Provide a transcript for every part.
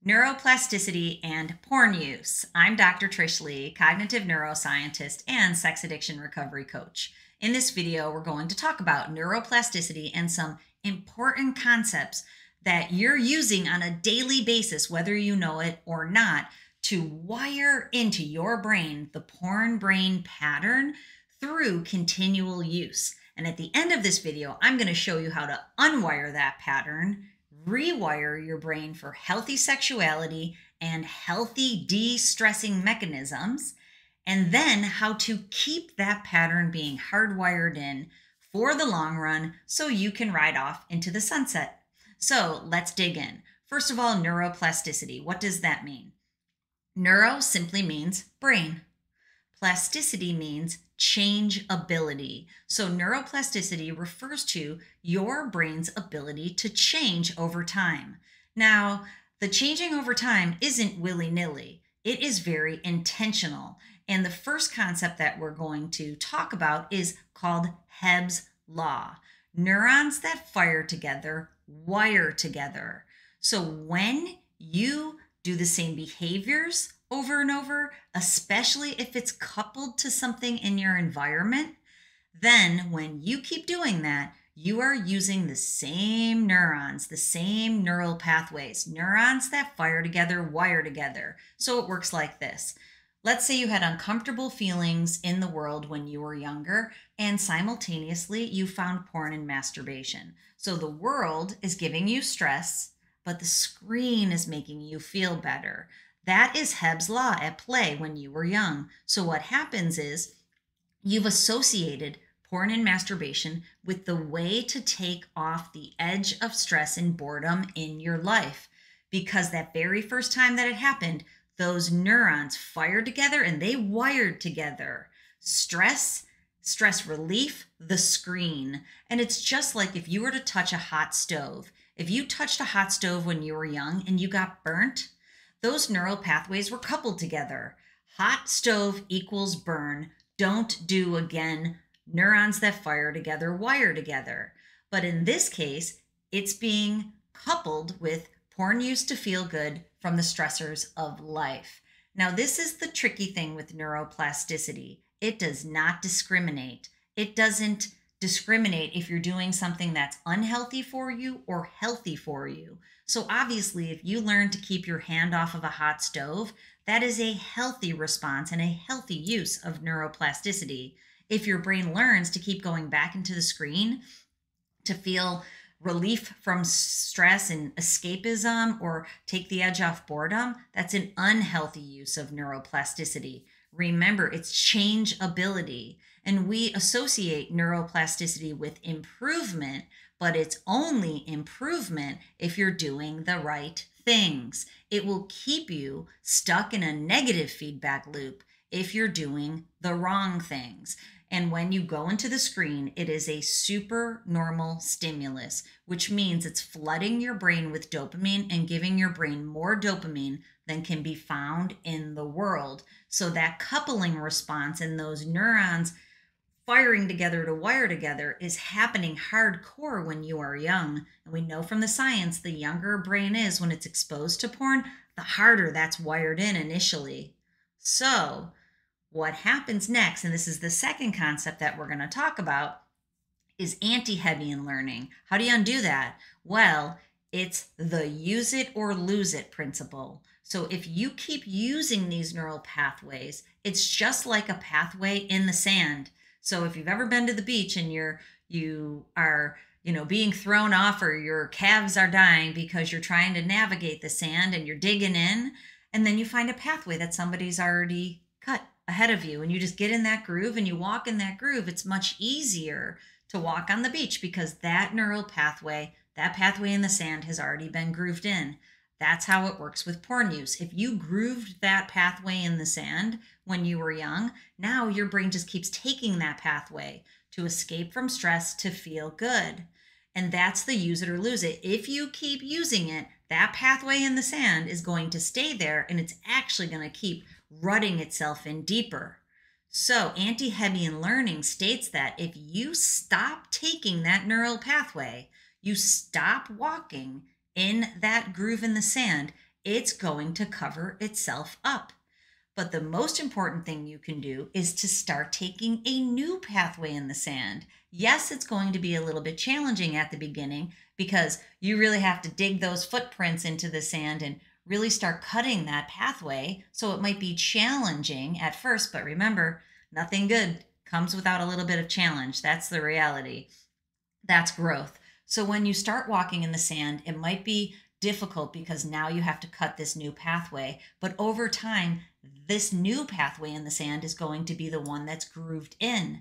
Neuroplasticity and porn use. I'm Dr. Trish Leigh, Cognitive Neuroscientist and Sex Addiction Recovery Coach. In this video, we're going to talk about neuroplasticity and some important concepts that you're using on a daily basis, whether you know it or not, to wire into your brain the porn brain pattern through continual use. And at the end of this video, I'm going to show you how to unwire that pattern, rewire your brain for healthy sexuality and healthy de-stressing mechanisms, and then how to keep that pattern being hardwired in for the long run so you can ride off into the sunset. So let's dig in. First of all, neuroplasticity. What does that mean? Neuro simply means brain. Plasticity means changeability. So neuroplasticity refers to your brain's ability to change over time. Now, the changing over time isn't willy-nilly. It is very intentional. And the first concept that we're going to talk about is called Hebb's Law. Neurons that fire together wire together. So when you do the same behaviors over and over, especially if it's coupled to something in your environment, then when you keep doing that, you are using the same neurons, the same neural pathways, neurons that fire together, wire together. So it works like this. Let's say you had uncomfortable feelings in the world when you were younger, and simultaneously you found porn and masturbation. So the world is giving you stress, but the screen is making you feel better. That is Hebb's Law at play when you were young. So what happens is you've associated porn and masturbation with the way to take off the edge of stress and boredom in your life. Because that very first time that it happened, those neurons fired together and they wired together. Stress relief, the screen. And it's just like if you were to touch a hot stove. If you touched a hot stove when you were young and you got burnt, those neural pathways were coupled together. Hot stove equals burn. Don't do again. Neurons that fire together wire together. But in this case, it's being coupled with porn use to feel good from the stressors of life. Now, this is the tricky thing with neuroplasticity. It does not discriminate. It doesn't discriminate if you're doing something that's unhealthy for you or healthy for you. So obviously, if you learn to keep your hand off of a hot stove, that is a healthy response and a healthy use of neuroplasticity. If your brain learns to keep going back into the screen to feel relief from stress and escapism or take the edge off boredom, that's an unhealthy use of neuroplasticity. Remember, it's changeability. And we associate neuroplasticity with improvement, but it's only improvement if you're doing the right things. It will keep you stuck in a negative feedback loop if you're doing the wrong things. And when you go into the screen, it is a super normal stimulus, which means it's flooding your brain with dopamine and giving your brain more dopamine than can be found in the world. So that coupling response and those neurons firing together to wire together is happening hardcore when you are young. And we know from the science, the younger a brain is when it's exposed to porn, the harder that's wired in initially. So what happens next, and this is the second concept that we're going to talk about, is anti-Hebbian learning. How do you undo that? Well, it's the use it or lose it principle. So if you keep using these neural pathways, it's just like a pathway in the sand. So if you've ever been to the beach and you are being thrown off or your calves are dying because you're trying to navigate the sand and you're digging in, and then you find a pathway that somebody's already cut ahead of you and you just get in that groove and you walk in that groove, it's much easier to walk on the beach because that neural pathway, that pathway in the sand has already been grooved in. That's how it works with porn use. If you grooved that pathway in the sand when you were young, now your brain just keeps taking that pathway to escape from stress to feel good. And that's the use it or lose it. If you keep using it, that pathway in the sand is going to stay there and it's actually going to keep rutting itself in deeper. So anti-Hebbian learning states that if you stop taking that neural pathway, you stop walking in that groove in the sand, it's going to cover itself up. But the most important thing you can do is to start taking a new pathway in the sand. Yes, it's going to be a little bit challenging at the beginning because you really have to dig those footprints into the sand and really start cutting that pathway. So it might be challenging at first, but remember, nothing good comes without a little bit of challenge. That's the reality. That's growth. So when you start walking in the sand, it might be difficult because now you have to cut this new pathway. But over time, this new pathway in the sand is going to be the one that's grooved in,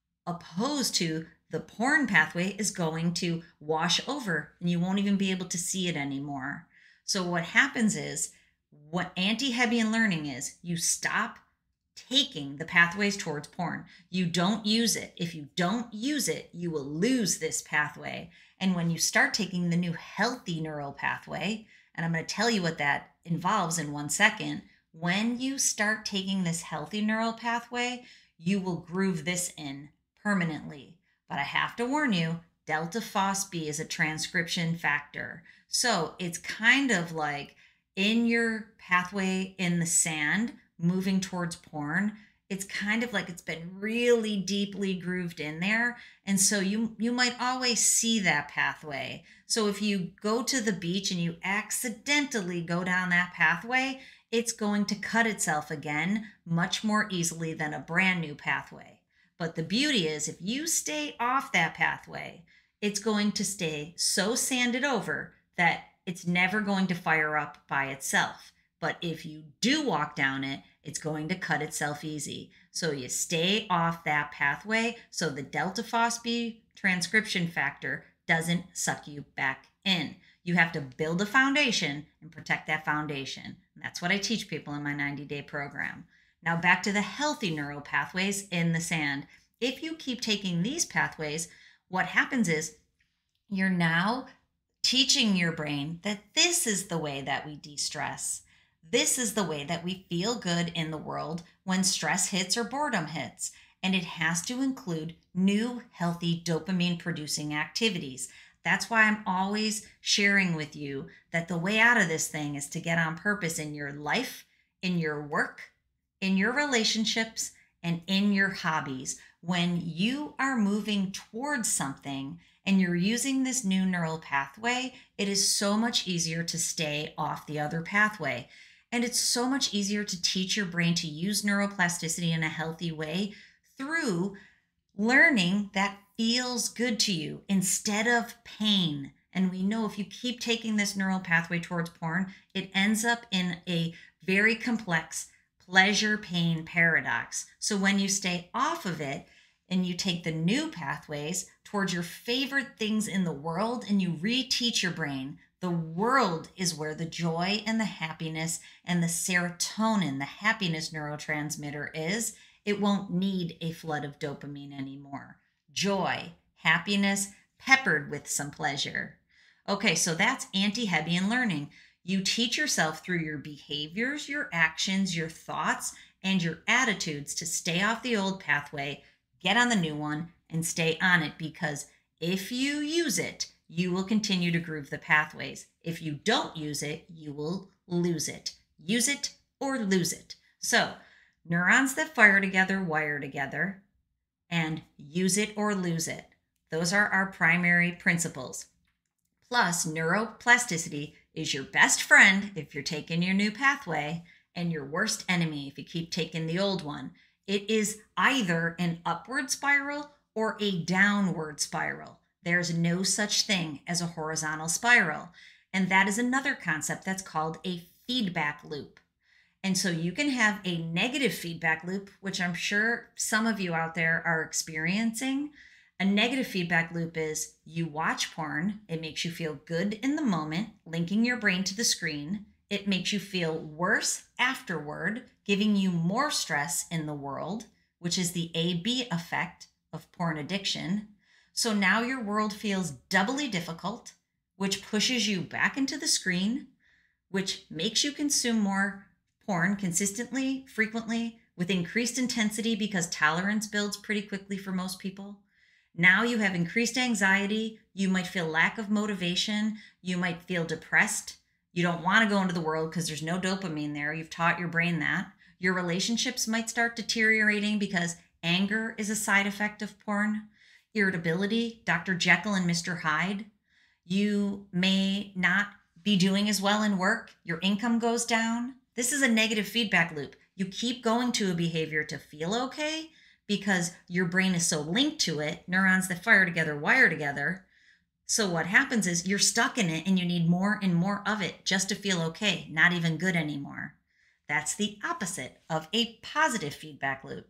opposed to the porn pathway is going to wash over and you won't even be able to see it anymore. So what happens is, what anti-Hebbian learning is, you stop taking the pathways towards porn. You don't use it. If you don't use it, you will lose this pathway. And when you start taking the new healthy neural pathway, and I'm going to tell you what that involves in 1 second, when you start taking this healthy neural pathway, you will groove this in permanently. But I have to warn you, delta phosB is a transcription factor. So it's kind of like in your pathway in the sand, moving towards porn, it's kind of like it's been really deeply grooved in there. And so you might always see that pathway. So if you go to the beach and you accidentally go down that pathway, it's going to cut itself again much more easily than a brand new pathway. But the beauty is, if you stay off that pathway, it's going to stay so sanded over that it's never going to fire up by itself. But if you do walk down it, it's going to cut itself easy. So you stay off that pathway so the delta phosB transcription factor doesn't suck you back in. You have to build a foundation and protect that foundation. And that's what I teach people in my 90-day program. Now back to the healthy neural pathways in the sand. If you keep taking these pathways, what happens is you're now teaching your brain that this is the way that we de-stress. This is the way that we feel good in the world when stress hits or boredom hits. And it has to include new, healthy dopamine-producing activities. That's why I'm always sharing with you that the way out of this thing is to get on purpose in your life, in your work, in your relationships, and in your hobbies. When you are moving towards something and you're using this new neural pathway, it is so much easier to stay off the other pathway. And it's so much easier to teach your brain to use neuroplasticity in a healthy way through learning that feels good to you instead of pain. And we know if you keep taking this neural pathway towards porn, it ends up in a very complex pleasure-pain paradox. So when you stay off of it and you take the new pathways towards your favorite things in the world and you reteach your brain, the world is where the joy and the happiness and the serotonin, the happiness neurotransmitter, is. It won't need a flood of dopamine anymore. Joy, happiness, peppered with some pleasure. Okay, so that's anti-Hebbian learning. You teach yourself through your behaviors, your actions, your thoughts, and your attitudes to stay off the old pathway, get on the new one, and stay on it, because if you use it, you will continue to groove the pathways. If you don't use it, you will lose it. Use it or lose it. So, neurons that fire together wire together, and use it or lose it. Those are our primary principles. Plus, neuroplasticity is your best friend if you're taking your new pathway, and your worst enemy if you keep taking the old one. It is either an upward spiral or a downward spiral. There's no such thing as a horizontal spiral. And that is another concept that's called a feedback loop. And so you can have a negative feedback loop, which I'm sure some of you out there are experiencing. A negative feedback loop is you watch porn, it makes you feel good in the moment, linking your brain to the screen. It makes you feel worse afterward, giving you more stress in the world, which is the AB effect of porn addiction. So now your world feels doubly difficult, which pushes you back into the screen, which makes you consume more porn consistently, frequently, with increased intensity because tolerance builds pretty quickly for most people. Now you have increased anxiety. You might feel lack of motivation. You might feel depressed. You don't want to go into the world because there's no dopamine there. You've taught your brain that. Your relationships might start deteriorating because anger is a side effect of porn. Irritability, Dr. Jekyll and Mr. Hyde. You may not be doing as well in work. Your income goes down. This is a negative feedback loop. You keep going to a behavior to feel okay because your brain is so linked to it. Neurons that fire together wire together. So what happens is you're stuck in it and you need more and more of it just to feel okay, not even good anymore. That's the opposite of a positive feedback loop.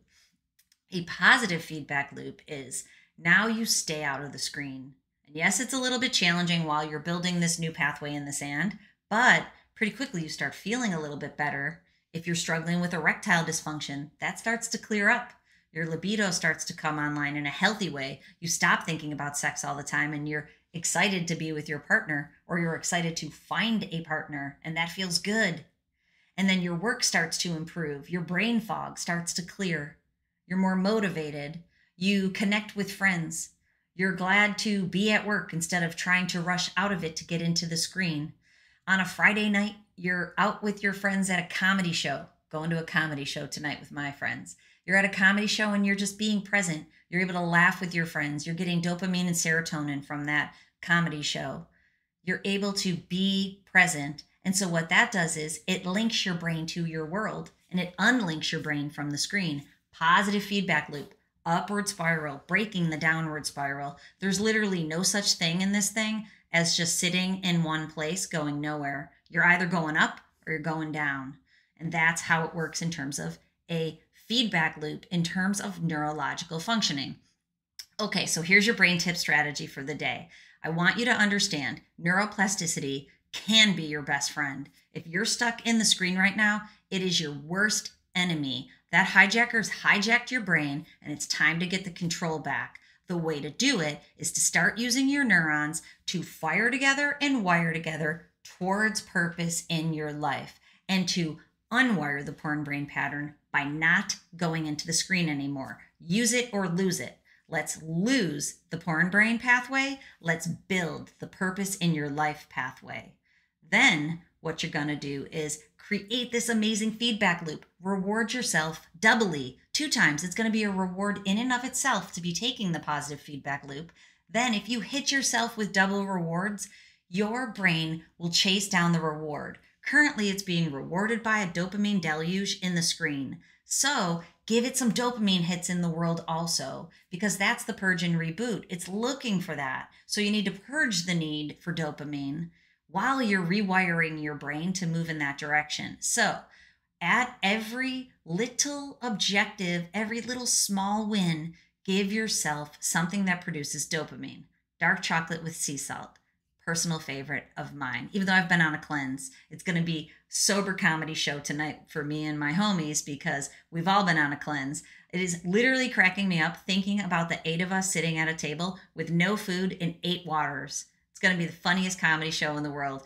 A positive feedback loop is now you stay out of the screen. And yes, it's a little bit challenging while you're building this new pathway in the sand, but pretty quickly you start feeling a little bit better. If you're struggling with erectile dysfunction, that starts to clear up. Your libido starts to come online in a healthy way. You stop thinking about sex all the time and you're excited to be with your partner, or you're excited to find a partner, and that feels good. And then your work starts to improve. Your brain fog starts to clear. You're more motivated. You connect with friends. You're glad to be at work instead of trying to rush out of it to get into the screen. On a Friday night, you're out with your friends at a comedy show. Going to a comedy show tonight with my friends. You're at a comedy show and you're just being present. You're able to laugh with your friends. You're getting dopamine and serotonin from that comedy show. You're able to be present. And so what that does is it links your brain to your world and it unlinks your brain from the screen. Positive feedback loop, upward spiral, breaking the downward spiral. There's literally no such thing in this thing as just sitting in one place going nowhere. You're either going up or you're going down. And that's how it works in terms of a feedback loop in terms of neurological functioning. Okay, so here's your brain tip strategy for the day. I want you to understand neuroplasticity can be your best friend. If you're stuck in the screen right now, it is your worst enemy. That hijacker's hijacked your brain and it's time to get the control back. The way to do it is to start using your neurons to fire together and wire together towards purpose in your life, and to unwire the porn brain pattern by not going into the screen anymore. Use it or lose it. Let's lose the porn brain pathway. Let's build the purpose in your life pathway. Then what you're going to do is create this amazing feedback loop. Reward yourself doubly, 2 times. It's going to be a reward in and of itself to be taking the positive feedback loop. Then if you hit yourself with double rewards, your brain will chase down the reward. Currently, it's being rewarded by a dopamine deluge in the screen. So give it some dopamine hits in the world also, because that's the purge and reboot. It's looking for that. So you need to purge the need for dopamine while you're rewiring your brain to move in that direction. So at every little objective, every little small win, give yourself something that produces dopamine. Dark chocolate with sea salt. Personal favorite of mine. Even though I've been on a cleanse, it's going to be sober comedy show tonight for me and my homies because we've all been on a cleanse. It is literally cracking me up thinking about the 8 of us sitting at a table with no food and 8 waters. It's going to be the funniest comedy show in the world.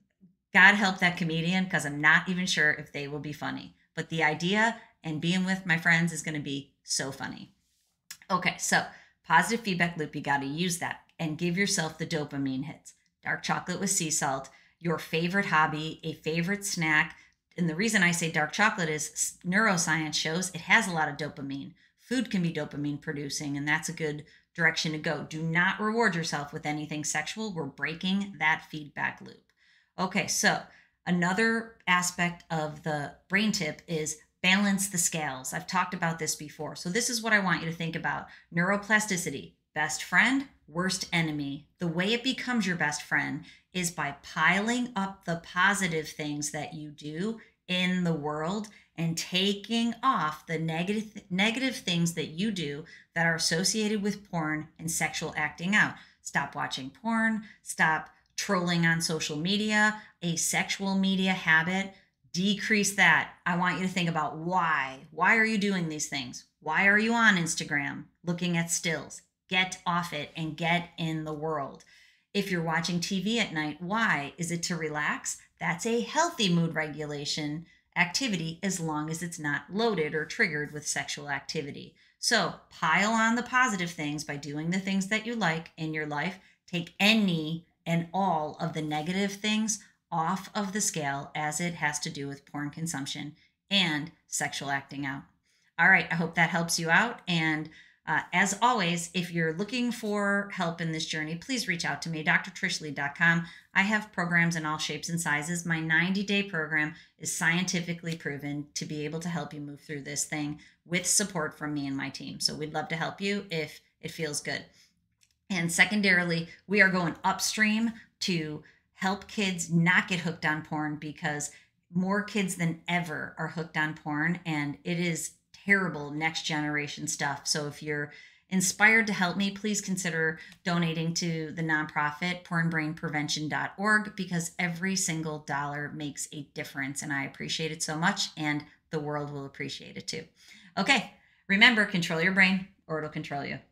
God help that comedian, because I'm not even sure if they will be funny. But the idea and being with my friends is going to be so funny. Okay, so positive feedback loop, you got to use that and give yourself the dopamine hits. Dark chocolate with sea salt, your favorite hobby, a favorite snack. And the reason I say dark chocolate is neuroscience shows it has a lot of dopamine. Food can be dopamine producing, and that's a good direction to go. Do not reward yourself with anything sexual. We're breaking that feedback loop. Okay, so another aspect of the brain tip is balance the scales. I've talked about this before. So this is what I want you to think about. Neuroplasticity, best friend, worst enemy. The way it becomes your best friend is by piling up the positive things that you do in the world and taking off the negative things that you do that are associated with porn and sexual acting out. Stop watching porn, stop trolling on social media, a sexual media habit, decrease that. I want you to think about why. Why are you doing these things? Why are you on Instagram looking at stills? Get off it and get in the world. If you're watching TV at night, why? Is it to relax? That's a healthy mood regulation activity as long as it's not loaded or triggered with sexual activity. So pile on the positive things by doing the things that you like in your life. Take any and all of the negative things off of the scale as it has to do with porn consumption and sexual acting out. All right, I hope that helps you out. And as always, if you're looking for help in this journey, please reach out to me, drtrishleigh.com. I have programs in all shapes and sizes. My 90-day program is scientifically proven to be able to help you move through this thing with support from me and my team. So we'd love to help you if it feels good. And secondarily, we are going upstream to help kids not get hooked on porn, because more kids than ever are hooked on porn, and it is terrible next generation stuff. So if you're inspired to help me, please consider donating to the nonprofit pornbrainprevention.org, because every single dollar makes a difference, and I appreciate it so much, and the world will appreciate it too. Okay, remember, control your brain or it'll control you.